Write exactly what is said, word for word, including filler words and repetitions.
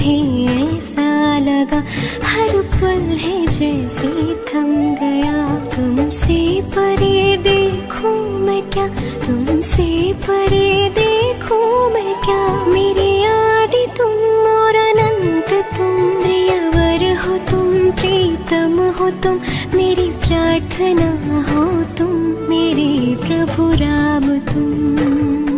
भी ऐसा लगा, हर पल है जैसे थम गया। तुमसे परे देखूं मैं क्या, तुमसे परे देखूं मैं क्या। मेरी आदि तुम और अनंत तुम, प्रियवर हो तुम, प्रीतम हो तुम, मेरी प्रार्थना हो तुम, मेरे प्रभु राम तुम।